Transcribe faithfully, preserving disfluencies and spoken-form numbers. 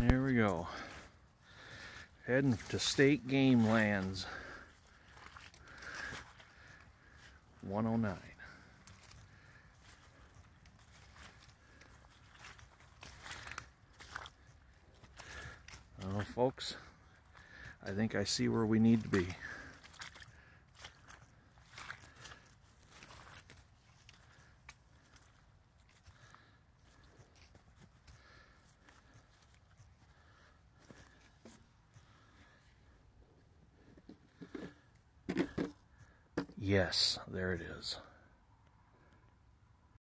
There we go. Heading to state game lands. one oh nine. Well, folks, I think I see where we need to be. Yes, there it is.